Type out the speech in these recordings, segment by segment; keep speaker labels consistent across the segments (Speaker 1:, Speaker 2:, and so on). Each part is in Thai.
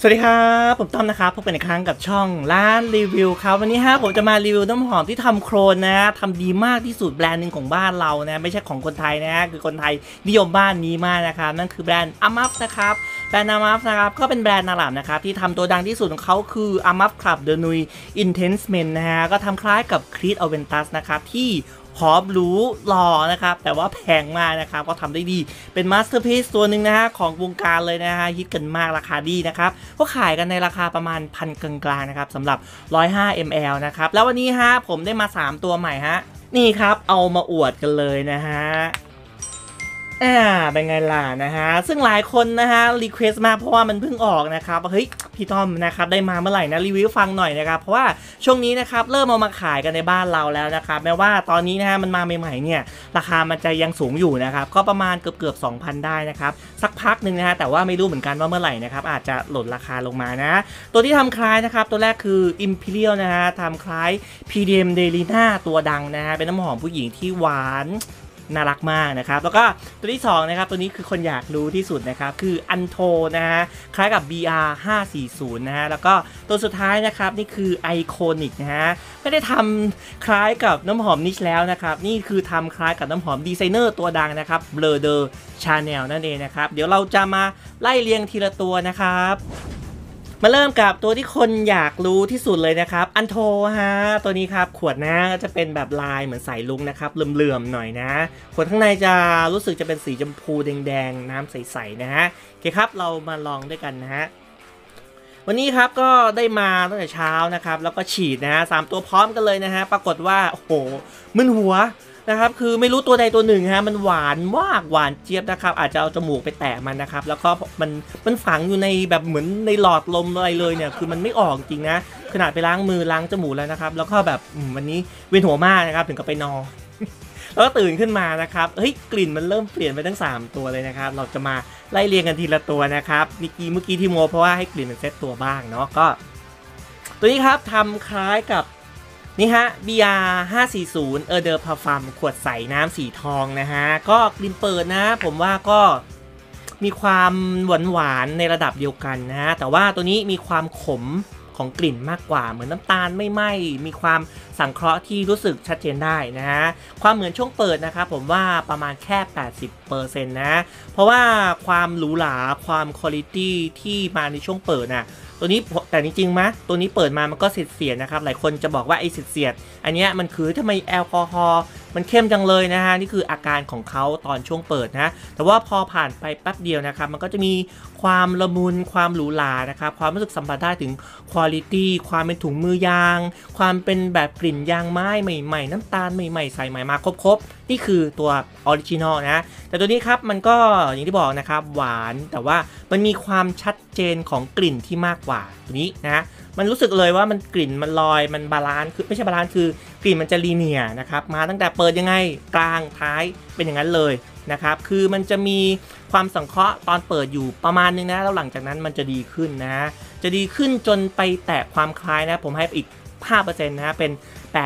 Speaker 1: สวัสดีครับผมต้อมนะครับพบกันอีกครั้งกับช่องร้านรีวิวครับวันนี้ผมจะมารีวิวน้ำหอมที่ทำโครนนะทำดีมากที่สุดแบรนด์หนึ่งของบ้านเรานะไม่ใช่ของคนไทยนะคือคนไทยนิยมบ้านนี้มากนะครับนั่นคือแบรนด์อามัฟนะครับแบรนด์อามัฟนะครับก็เป็นแบรนด์อาหรับนะครับที่ทำตัวดังที่สุดของเขาคืออามัฟคลับเดนุยอินเทนส์เมนนะฮะก็ทำคล้ายกับครีตอเวนตัสนะครับที่หอมหรูหล่อนะครับแต่ว่าแพงมากนะครับก็ทำได้ดีเป็นมาสเตอร์พีซตัวหนึ่งนะฮะของวงการเลยนะฮะฮิตกันมากราคาดีนะครับก็ขายกันในราคาประมาณพันกลางๆนะครับสำหรับ105 ml นะครับแล้ววันนี้ผมได้มา3ตัวใหม่นี่ครับเอามาอวดกันเลยนะฮะเป็นไงล่ะนะฮะซึ่งหลายคนนะฮะรีเควสต์มากเพราะว่ามันเพิ่งออกนะครับเฮ้ยพี่ต้อมนะครับได้มาเมื่อไหร่นะรีวิวฟังหน่อยนะครับเพราะว่าช่วงนี้นะครับเริ่มเอามาขายกันในบ้านเราแล้วนะครับแม้ว่าตอนนี้นะฮะมันมาใหม่ๆเนี่ยราคามันจะยังสูงอยู่นะครับก็ประมาณเกือบ 2,000 ได้นะครับสักพักหนึ่งนะฮะแต่ว่าไม่รู้เหมือนกันว่าเมื่อไหร่นะครับอาจจะหล่นราคาลงมานะตัวที่ทำคล้ายนะครับตัวแรกคือ Imperial นะฮะทำคล้าย PDM Delina ตัวดังนะฮะเป็นน้ำหอมผู้หญิงที่หวานน่ารักมากนะครับแล้วก็ตัวที่2นะครับตัวนี้คือคนอยากรู้ที่สุดนะครับคืออันโทนะฮะคล้ายกับ BR 540นะฮะแล้วก็ตัวสุดท้ายนะครับนี่คือไอคอนิกนะฮะไม่ได้ทำคล้ายกับน้ำหอมนิชแล้วนะครับนี่คือทำคล้ายกับน้ำหอมดีไซเนอร์ตัวดังนะครับเบลเดอร์ชาแนลนั่นเองนะครับเดี๋ยวเราจะมาไล่เรียงทีละตัวนะครับมาเริ่มกับตัวที่คนอยากรู้ที่สุดเลยนะครับอันโทตัวนี้ครับขวดนะก็จะเป็นแบบลายเหมือนสายลุงนะครับเหลื่อมๆหน่อยนะขวดข้างในจะรู้สึกจะเป็นสีชมพูแดงๆน้ำใสๆนะฮะโอเคครับเรามาลองด้วยกันนะฮะวันนี้ครับก็ได้มาตั้งแต่เช้านะครับแล้วก็ฉีดนะฮะ3ตัวพร้อมกันเลยนะฮะปรากฏว่าโอ้โหมึนหัวนะครับคือไม่รู้ตัวใดตัวหนึ่งมันหวานมากหวานเจี๊ยบนะครับอาจจะเอาจมูกไปแตะมันนะครับแล้วก็มันฝังอยู่ในแบบเหมือนในหลอดลมอะไรเลยเนี่ยคือมันไม่ออกจริงนะขนาดไปล้างมือล้างจมูกแล้วนะครับแล้วก็แบบวันนี้เวียนหัวมากนะครับถึงกับไปนอนแล้วก็ตื่นขึ้นมานะครับเฮ้ยกลิ่นมันเริ่มเปลี่ยนไปทั้ง3ตัวเลยนะครับเราจะมาไล่เรียงกันทีละตัวนะครับเมื่อกี้ที่โมเพราะว่าให้กลิ่นมันเซตตัวบ้างเนาะก็ตัวนี้ครับทำคล้ายกับนี่ฮะ BR 540 Eau de Parfum ขวดใสน้ำสีทองนะฮะก็กลิ่นเปิดนะผมว่าก็มีความหวานในระดับเดียวกันนะฮะแต่ว่าตัวนี้มีความขมของกลิ่นมากกว่าเหมือนน้ำตาลไม่ไหม้มีความสังเคราะห์ที่รู้สึกชัดเจนได้นะฮะความเหมือนช่วงเปิดนะครับผมว่าประมาณแค่ 80% นะเพราะว่าความหรูหราความคุณภาพที่มาในช่วงเปิดน่ะตัวนี้แต่จริงๆมั้ยตัวนี้เปิดมามันก็เสียดนะครับหลายคนจะบอกว่าไอ้เสียดอันเนี้ยมันคือทำไมแอลกอฮอล์มันเข้มจังเลยนะฮะนี่คืออาการของเขาตอนช่วงเปิดนะแต่ว่าพอผ่านไปแป๊บเดียวนะครับมันก็จะมีความละมุนความหรูหรานะครับความรู้สึกสัมผัสได้ถึงคุณภาพความเป็นถุงมือยางความเป็นแบบกลิ่นยางไม้ใหม่ๆน้ำตาลใหม่ๆใส่ใหม่มาครบๆนี่คือตัวออริจินอลนะแต่ตัวนี้ครับมันก็อย่างที่บอกนะครับหวานแต่ว่ามันมีความชัดเจนของกลิ่นที่มากกว่าตัวนี้นะมันรู้สึกเลยว่ามันกลิ่นมันลอยมันบาลานซ์คือไม่ใช่บาลานซ์คือกลิ่นมันจะลีเนียร์นะครับมาตั้งแต่เปิดยังไงกลางท้ายเป็นอย่างนั้นเลยนะครับคือมันจะมีความสังเคราะห์ตอนเปิดอยู่ประมาณนึงนะแล้วหลังจากนั้นมันจะดีขึ้นนะจะดีขึ้นจนไปแตะความคล้ายนะผมให้อีก 5% นะเป็น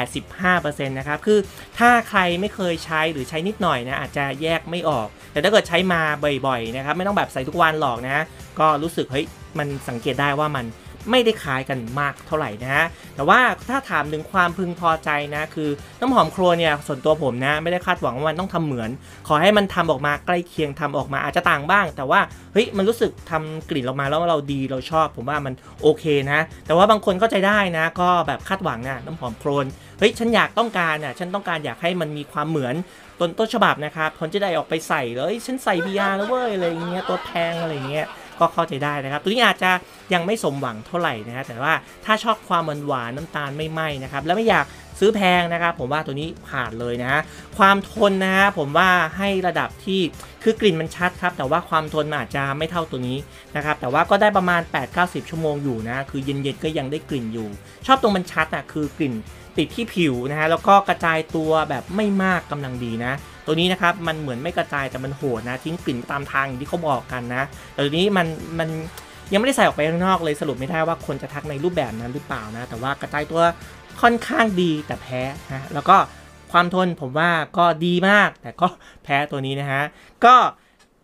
Speaker 1: 85% นะครับคือถ้าใครไม่เคยใช้หรือใช้นิดหน่อยนะอาจจะแยกไม่ออกแต่ถ้าเกิดใช้มาบ่อยๆนะครับไม่ต้องแบบใส่ทุกวันหรอกนะก็รู้สึกเฮ้ยมันสังเกตได้ว่ามันไม่ได้คล้ายกันมากเท่าไหร่นะแต่ว่าถ้าถามถึงความพึงพอใจนะคือน้ำหอมโครเนี่ยส่วนตัวผมนะไม่ได้คาดหวังว่ามันต้องทำเหมือนขอให้มันทำออกมาใกล้เคียงทำออกมาอาจจะต่างบ้างแต่ว่าเฮ้ยมันรู้สึกทำกลิ่นออกมาแล้วเราดีเราชอบผมว่ามันโอเคนะแต่ว่าบางคนเข้าใจได้นะก็แบบคาดหวังนะน้ำหอมโครนเฮ้ยฉันต้องการฉันต้องการอยากให้มันมีความเหมือนต้นฉบับนะครับคนจะได้ออกไปใส่เลยฉันใส่ BR แล้วเว้ยอะไรเงี้ยตัวแพงอะไรเงี้ยก็เข้าใจได้นะครับตัวนี้อาจจะยังไม่สมหวังเท่าไหร่นะฮะแต่ว่าถ้าชอบความหวานน้ำตาลไม่ไหม้นะครับแล้วไม่อยากซื้อแพงนะครับผมว่าตัวนี้ผ่านเลยนะความทนนะฮะผมว่าให้ระดับที่คือกลิ่นมันชัดครับแต่ว่าความทนอาจจะไม่เท่าตัวนี้นะครับแต่ว่าก็ได้ประมาณ 8-90 ชั่วโมงอยู่นะคือเย็นๆก็ยังได้กลิ่นอยู่ชอบตรงมันชัดคือกลิ่นติดที่ผิวนะฮะแล้วก็กระจายตัวแบบไม่มากกำลังดีนะตัวนี้นะครับมันเหมือนไม่กระจายแต่มันโหดนะทิ้งกลิ่นตามทางอย่างที่เขาบอกกันนะแต่ตัวนี้มันยังไม่ได้ใส่ออกไปข้างนอกเลยสรุปไม่ได้ว่าคนจะทักในรูปแบบนั้นหรือเปล่านะแต่ว่ากระจายตัวค่อนข้างดีแต่แพ้นะแล้วก็ความทนผมว่าก็ดีมากแต่ก็แพ้ตัวนี้นะฮะก็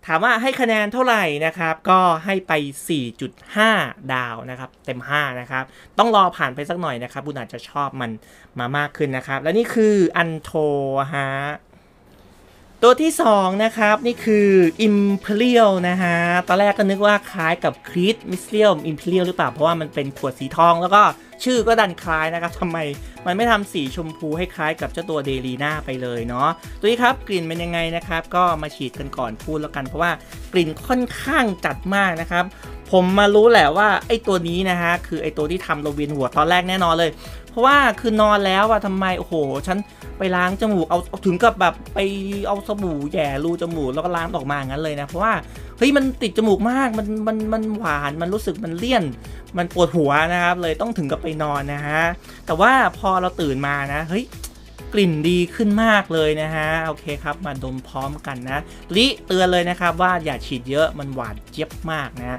Speaker 1: ถามว่าให้คะแนนเท่าไหร่นะครับก็ให้ไป 4.5 ดาวนะครับเต็ม 5 นะครับต้องรอผ่านไปสักหน่อยนะครับคุณอาจจะชอบมันมามากขึ้นนะครับและนี่คืออันโทฮะตัวที่2นะครับนี่คือ Imperial นะฮะตอนแรกก็นึกว่าคล้ายกับ Creed Mystium Imperial หรือเปล่าเพราะว่ามันเป็นขวดสีทองแล้วก็ชื่อก็ดันคล้ายนะครับทำไมมันไม่ทำสีชมพูให้คล้ายกับเจ้าตัวเดลีน่าไปเลยเนาะตัวนี้ครับกลิ่นเป็นยังไงนะครับก็มาฉีดกันก่อนพูดแล้วกันเพราะว่ากลิ่นค่อนข้างจัดมากนะครับผมมารู้แหละว่าไอ้ตัวนี้นะฮะคือไอ้ตัวที่ทำเราเวียนหัวตอนแรกแน่นอนเลยเพราะว่าคือนอนแล้วอะทำไมโอ้โหฉันไปล้างจมูกเอาถึงกับแบบไปเอาสบู่แย่รูจมูกแล้วก็ล้างออกมางั้นเลยนะเพราะว่าเฮ้ยมันติดจมูกมากมันหวานมันรู้สึกมันเลี่ยนมันปวดหัวนะครับเลยต้องถึงกับไปนอนนะฮะแต่ว่าพอเราตื่นมานะเฮ้ยกลิ่นดีขึ้นมากเลยนะฮะโอเคครับมาดมพร้อมกันนะลิเตือนเลยนะครับว่าอย่าฉีดเยอะมันหวานเจี๊ยบมากนะ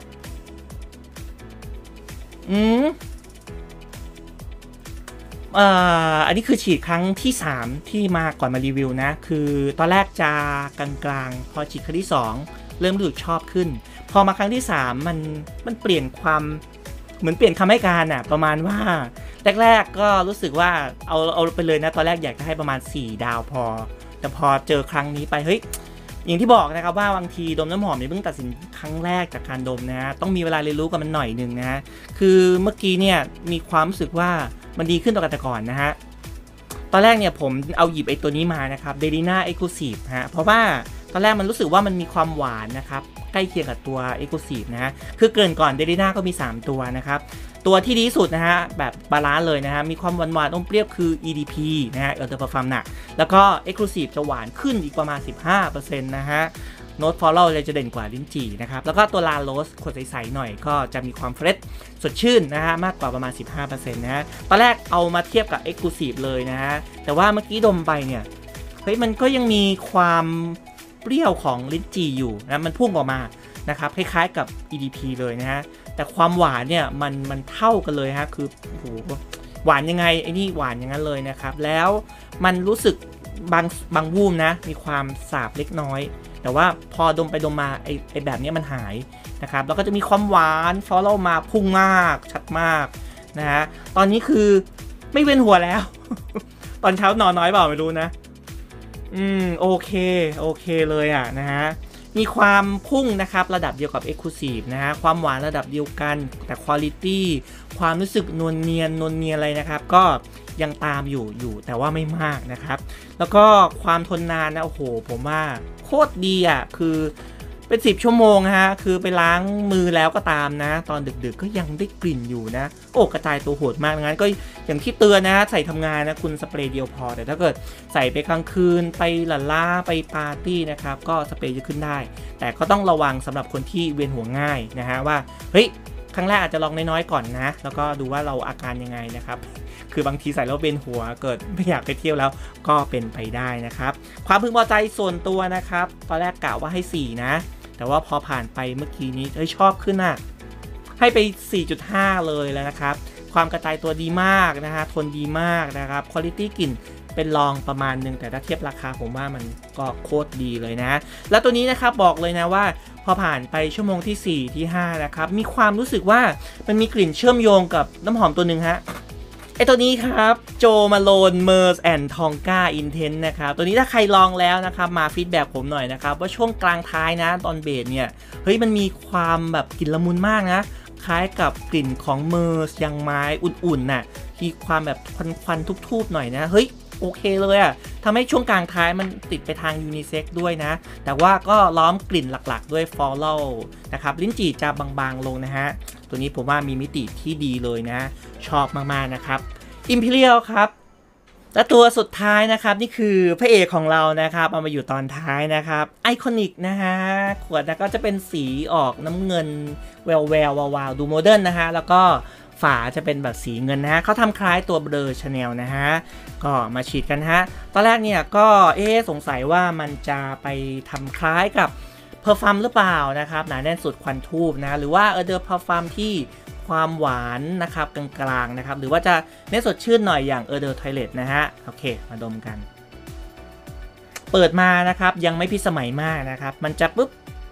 Speaker 1: อันนี้คือฉีดครั้งที่3ที่มาก่อนมารีวิวนะคือตอนแรกจะกลางๆพอฉีดครั้งที่2เริ่มรู้สึกชอบขึ้นพอมาครั้งที่3มันเปลี่ยนความเหมือนเปลี่ยนคำให้การน่ะประมาณว่าแรกๆก็รู้สึกว่าเอาไปเลยนะตอนแรกอยากจะให้ประมาณ4 ดาวพอแต่พอเจอครั้งนี้ไปเฮ้ยอย่างที่บอกนะครับว่าบางทีดมน้ำหอมเนี่ยเพิ่งตัดสินครั้งแรกจากการดมนะต้องมีเวลาเรียนรู้กับมันหน่อยหนึ่งนะคือเมื่อกี้เนี่ยมีความรู้สึกว่ามันดีขึ้นต่อกันแต่ก่อนนะฮะตอนแรกเนี่ยผมเอาหยิบไอ้ตัวนี้มานะครับเดลิน่าเอ็กซ์คลูซีฟฮะเพราะว่าตอนแรกมันรู้สึกว่ามันมีความหวานนะครับใกล้เคียงกับตัว Exclusive นะฮะคือเกินก่อนเดลิน่าก็มี3ตัวนะครับตัวที่ดีที่สุดนะฮะแบบบาลานซ์เลยนะฮะมีความหวานอมเปรี้ยวคือ EDP นะฮะเออร์เทอร์เพอร์ฟาร์มหนักแล้วก็ Exclusive จะหวานขึ้นอีกประมาณ 15% นะฮะโน้ตฟอลโล่เลยจะเด่นกว่าลิ้นจี่นะครับแล้วก็ตัวลาโรสขวดใสๆหน่อยก็จะมีความเฟรชสดชื่นนะฮะมากกว่าประมาณ 15% นะฮะตอนแรกเอามาเทียบกับ Exclusive เลยนะฮะแต่ว่าเมื่อกี้ดมไปเนี่ยเฮ้ยมันก็ยังมีความเปรี้ยวของลิ้นจี่อยู่นะมันพุ่งออกมานะครับคล้ายๆกับ EDP เลยนะฮะแต่ความหวานเนี่ยมันเท่ากันเลยฮะคือโอ้โหหวานยังไงไอ้นี่หวานอย่างนั้นเลยนะครับแล้วมันรู้สึกบางวูมนะมีความสาบเล็กน้อยแต่ว่าพอดมไปดมมาไอ้แบบนี้มันหายนะครับแล้วก็จะมีความหวานฟอลโล่มาพุ่งมากชัดมากนะฮะตอนนี้คือไม่เวียนหัวแล้ว ตอนเช้านอนน้อยเปล่าไม่รู้นะโอเคเลยอ่ะนะฮะมีความพุ่งนะครับระดับเดียวกับ Exclusive นะฮะความหวานระดับเดียวกันแต่ Quality ความรู้สึกนวลเนียนอะไรนะครับก็ยังตามอยู่แต่ว่าไม่มากนะครับแล้วก็ความทนนานนะโอ้โหผมว่าโคตรดีอ่ะคือเป็น10 ชั่วโมงฮะคือไปล้างมือแล้วก็ตามนะตอนดึกๆก็ยังได้กลิ่นอยู่นะโอ้กระจายตัวโหดมากงั้นก็อย่างที่เตือนนะใส่ทำงานนะคุณสเปรย์เดียวพอแต่ถ้าเกิดใส่ไปกลางคืนไปหลั่นล้าไปปาร์ตี้นะครับก็สเปรย์จะขึ้นได้แต่ก็ต้องระวังสำหรับคนที่เวียนหัวง่ายนะฮะว่าเฮ้ยครั้งแรกอาจจะลองน้อยๆก่อนนะแล้วก็ดูว่าเราอาการยังไงนะครับคือบางทีใส่แล้วเวียนหัวเกิดไม่อยากไปเที่ยวแล้วก็เป็นไปได้นะครับความพึงพอใจส่วนตัวนะครับตอนแรกกะว่าให้4นะแต่ว่าพอผ่านไปเมื่อกี้นี้ชอบขึ้นอ่ะให้ไป 4.5 เลยแล้วนะครับความกระจายตัวดีมากนะฮะทนดีมากนะครับคุณภาพกลิ่นเป็นรองประมาณนึงแต่ถ้าเทียบราคาผมว่ามันก็โคตรดีเลยนะแล้วตัวนี้นะครับบอกเลยนะว่าพอผ่านไปชั่วโมงที่4ที่5นะครับมีความรู้สึกว่ามันมีกลิ่นเชื่อมโยงกับน้ำหอมตัวหนึ่งฮะไอตัวนี้ครับโจมาโลนเมอร์สแอนด์ทองกาอินเทนนะครับตัวนี้ถ้าใครลองแล้วนะครับมาฟีดแบ็กผมหน่อยนะครับว่าช่วงกลางท้ายนะตอนเบสเนี่ยเฮ้ยมันมีความแบบกลิ่นละมุนมากนะคล้ายกับกลิ่นของเมอร์สยางไม้อุ่นๆน่ะมีความแบบควันๆทุบๆหน่อยนะเฮ้ยโอเคเลยอ่ะทำให้ช่วงกลางท้ายมันติดไปทางยูนิเซ็กด้วยนะแต่ว่าก็ล้อมกลิ่นหลักๆด้วยฟอลโล่นะครับลิ้นจี่จะบางๆลงนะฮะตัวนี้ผมว่ามีมิติที่ดีเลยนะชอบมากๆนะครับ Imperial ครับและตัวสุดท้ายนะครับนี่คือพระเอกของเรานะครับเอามาอยู่ตอนท้ายนะครับไอคอนิกนะฮะขวดก็จะเป็นสีออกน้ำเงินแวววาวดูโมเดิร์นนะฮะแล้วก็ฝาจะเป็นแบบสีเงินนะฮะเขาทำคล้ายตัวเบลอชาแนลนะฮะก็มาฉีดกันฮะตอนแรกเนี่ยก็สงสัยว่ามันจะไปทำคล้ายกับเพอร์ฟัมหรือเปล่านะครับหนาแน่นสุดควันทูบนะหรือว่าเดอร์เพอร์ฟัมที่ความหวานนะครับกลางๆนะครับหรือว่าจะเน้นสดชื่นหน่อยอย่างเดอร์ทอยเลทนะฮะโอเคมาดมกันเปิดมานะครับยังไม่พิสมัยมากนะครับมันจะปุ๊บ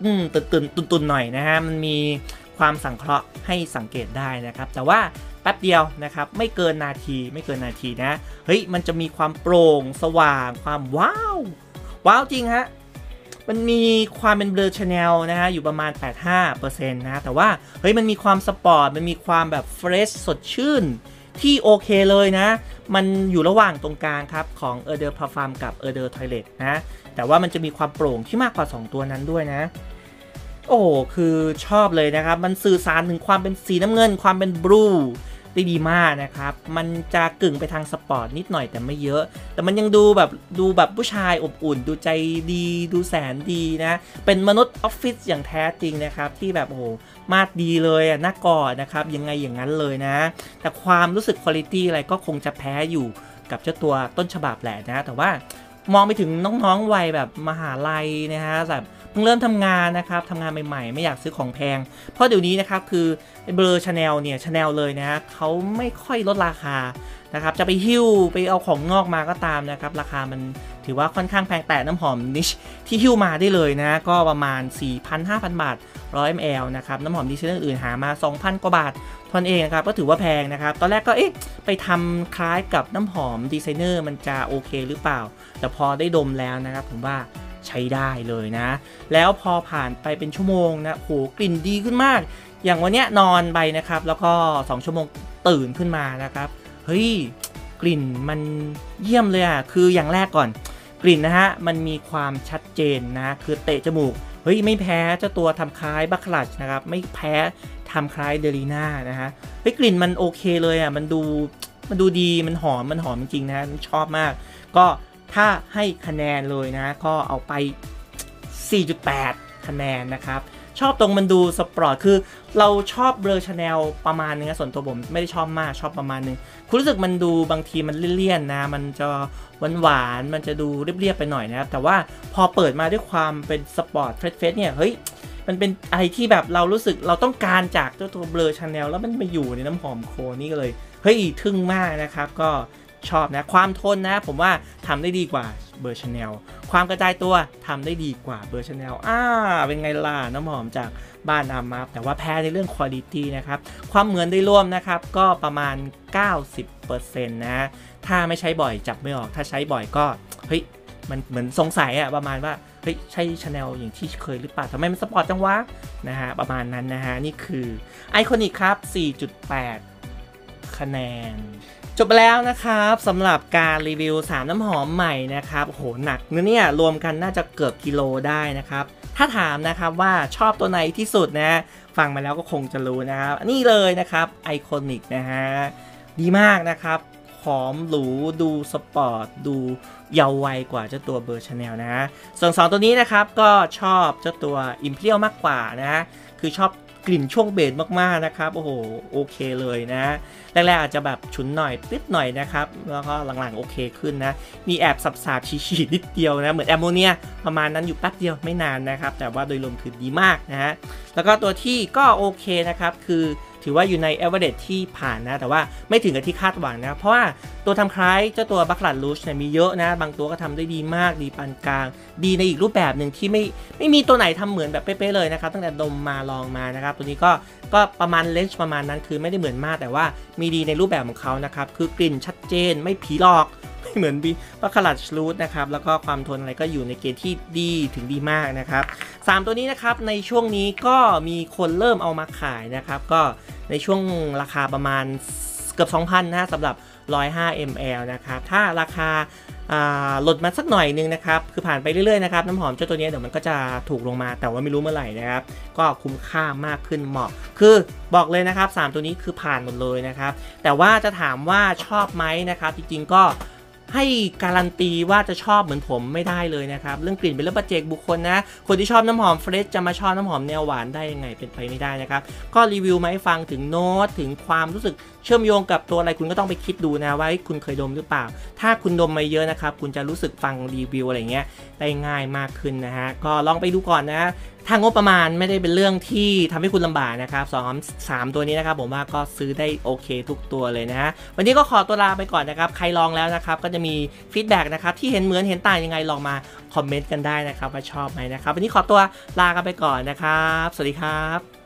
Speaker 1: ตุนหน่อยนะฮะมันมีความสังเคราะห์ให้สังเกตได้นะครับแต่ว่าแป๊บเดียวนะครับไม่เกินนาทีนะเฮ้ยมันจะมีความโปร่งสว่างความว้าวจริงฮะมันมีความเป็น Blur Channel นะฮะอยู่ประมาณ 85% นะแต่ว่าเฮ้ยมันมีความสปอร์ตมันมีความแบบเฟรชสดชื่นที่โอเคเลยนะมันอยู่ระหว่างตรงกลางครับของ Erdure Parfum กับ Erdure Toilette นะแต่ว่ามันจะมีความโปร่งที่มากกว่า2ตัวนั้นด้วยนะโอ้คือชอบเลยนะครับมันสื่อสารถึงความเป็นสีน้ำเงินความเป็นบลูได้ดีมากนะครับมันจะกึ่งไปทางสปอร์ตนิดหน่อยแต่ไม่เยอะแต่มันยังดูแบบผู้ชายอบอุ่นดูใจดีดูแสนดีนะเป็นมนุษย์ออฟฟิศอย่างแท้จริงนะครับที่แบบโอ้โหมาดดีเลยน่ากอดนะครับยังไงอย่างนั้นเลยนะแต่ความรู้สึกคุณภาพอะไรก็คงจะแพ้อยู่กับเจ้าตัวต้นฉบับแหละนะแต่ว่ามองไปถึงน้องๆวัยแบบมหาลัยนะฮะแบบเพิ่งเริ่มทำงานนะครับทำงานใหม่ๆไม่อยากซื้อของแพงเพราะเดี๋ยวนี้นะครับคือเบลอชาแนลเนี่ยชาแนลเลยนะเขาไม่ค่อยลดราคานะครับจะไปหิ้วไปเอาของงอกมาก็ตามนะครับราคามันถือว่าค่อนข้างแพงแต่น้ำหอมนิชที่หิ้วมาได้เลยนะก็ประมาณ 4,000-5,000 บาท100 ml นะครับน้ำหอมดีไซเนอร์อื่นหามา 2,000 กว่าบาททนเองนะครับก็ถือว่าแพงนะครับตอนแรกก็ไปทำคล้ายกับน้ำหอมดีไซเนอร์มันจะโอเคหรือเปล่าแต่พอได้ดมแล้วนะครับผมว่าใช้ได้เลยนะแล้วพอผ่านไปเป็นชั่วโมงนะโหกลิ่นดีขึ้นมากอย่างวันนี้นอนไปนะครับแล้วก็2 ชั่วโมงตื่นขึ้นมานะครับเฮ้ยกลิ่นมันเยี่ยมเลยอ่ะคืออย่างแรกก่อนกลิ่นนะฮะมันมีความชัดเจนนะคือเตะจมูกเฮ้ยไม่แพ้เจ้าตัวทำคล้ายบัคคลัชนะครับไม่แพ้ทำคล้ายเดลีน่านะฮะเฮ้ยกลิ่นมันโอเคเลยอ่ะมันดูดีมันหอมจริงๆนะชอบมากก็ถ้าให้คะแนนเลยนะก็เอาไป 4.8 คะแนนนะครับชอบตรงมันดูสปอร์ตคือเราชอบเบลอชาแนลประมาณนึงนะส่วนตัวผมไม่ได้ชอบมากชอบประมาณนึงคุณรู้สึกมันดูบางทีมันเลี่ยนๆนะมันจะหวานมันจะดูเรียบๆไปหน่อยนะครับแต่ว่าพอเปิดมาด้วยความเป็นสปอร์ตเฟสเนี่ยเฮ้ยมันเป็นอะไรที่แบบเรารู้สึกเราต้องการจากเจ้าตัวเบลอชาแนลแล้วมันมาอยู่ในน้ำหอมโคนี่ก็เลยเฮ้ยทึ่งมากนะครับก็ชอบนะความทนนะผมว่าทำได้ดีกว่าเบอร์ชาแนลความกระจายตัวทำได้ดีกว่าเบอร์ชาแนลเป็นไงล่ะน้ำหอมจากบ้านอามาแต่ว่าแพ้ในเรื่องคุณภาพนะครับความเหมือนได้ร่วมนะครับก็ประมาณ 90% นะถ้าไม่ใช้บ่อยจับไม่ออกถ้าใช้บ่อยก็เฮ้ยมันเหมือนสงสัยอะประมาณว่าเฮ้ยใช่ชาแนลอย่างที่เคยหรือเปล่าทำไมมันสปอร์ตจังวะนะฮะประมาณนั้นนะฮะนี่คือไอคอนิกครับ 4.8 คะแนนจบไปแล้วนะครับสำหรับการรีวิว3น้ำหอมใหม่นะครับโหหนักเนี่ยรวมกันน่าจะเกือบกิโลได้นะครับถ้าถามนะครับว่าชอบตัวไหนที่สุดนะฟังมาแล้วก็คงจะรู้นะครับนี่เลยนะครับไอคอนิกนะฮะดีมากนะครับหอมหรูดูสปอร์ตดูเยาว์วัยกว่าเจ้าตัวเบอร์ชาแนลนะฮะส่วน2ตัวนี้นะครับก็ชอบเจ้าตัวอิมเพียวมากกว่านะคือชอบกลิ่นช่วงเบสมากๆนะครับโอ้โหโอเคเลยนะแรกๆอาจจะแบบฉุนหน่อยติดหน่อยนะครับแล้วก็หลังๆโอเคขึ้นนะมีแอบสาบๆฉีดนิดเดียวนะเหมือนแอมโมเนียประมาณนั้นอยู่แป๊บเดียวไม่นานนะครับแต่ว่าโดยรวมคือดีมากนะฮะแล้วก็ตัวที่ก็โอเคนะครับคือถือว่าอยู่ใน average ที่ผ่านนะแต่ว่าไม่ถึงกับที่คาดหวังนะเพราะว่าตัวทำคล้ายเจ้าตัวบัคลัดลูชเนี่ยมีเยอะนะบางตัวก็ทำได้ดีมากดีปานกลางดีในอีกรูปแบบหนึ่งที่ไม่มีตัวไหนทำเหมือนแบบเป๊ะๆเลยนะครับตั้งแต่ดมมาลองมานะครับตัวนี้ก็ประมาณเลนส์ประมาณนั้นคือไม่ได้เหมือนมากแต่ว่ามีดีในรูปแบบของเขานะครับคือกลิ่นชัดเจนไม่ผีหลอกไม่เหมือนบัคลัดลูชนะครับแล้วก็ความทนอะไรก็อยู่ในเกณฑ์ที่ดีถึงดีมากนะครับ3ตัวนี้นะครับในช่วงนี้ก็มีคนเริ่มเอามาขายนะครับก็ในช่วงราคาประมาณเกือบ 2,000 นะสำหรับ105 ml นะครับถ้าราคาลดมาสักหน่อยนึงนะครับคือผ่านไปเรื่อยๆนะครับน้ำหอมเจ้าตัวนี้เดี๋ยวมันก็จะถูกลงมาแต่ว่าไม่รู้เมื่อไหร่นะครับก็คุ้มค่ามากขึ้นเหมาะคือบอกเลยนะครับ3ตัวนี้คือผ่านหมดเลยนะครับแต่ว่าจะถามว่าชอบไหมนะครับจริงๆก็ให้การันตีว่าจะชอบเหมือนผมไม่ได้เลยนะครับเรื่องกลิ่นเป็นเรื่องปัจเจกบุคคลนะคนที่ชอบน้ำหอมเฟรชจะมาชอบน้ำหอมแนวหวานได้ยังไงเป็นไปไม่ได้นะครับก็รีวิวมาให้ฟังถึงโน้ตถึงความรู้สึกเชื่อมโยงกับตัวอะไรคุณก็ต้องไปคิดดูนะว่าคุณเคยดมหรือเปล่าถ้าคุณดมมาเยอะนะครับคุณจะรู้สึกฟังรีวิวอะไรเงี้ยได้ง่ายมากขึ้นนะฮะก็ลองไปดูก่อนนะทางงบประมาณไม่ได้เป็นเรื่องที่ทำให้คุณลำบากนะครับ3ตัวนี้นะครับผมว่าก็ซื้อได้โอเคทุกตัวเลยนะฮะวันนี้ก็ขอตัวลาไปก่อนนะครับใครลองแล้วนะครับก็จะมีฟีดแบ็กนะครับที่เห็นเหมือนเห็นต่างยังไงลองมาคอมเมนต์กันได้นะครับว่าชอบไหมนะครับวันนี้ขอตัวลากันไปก่อนนะครับสวัสดีครับ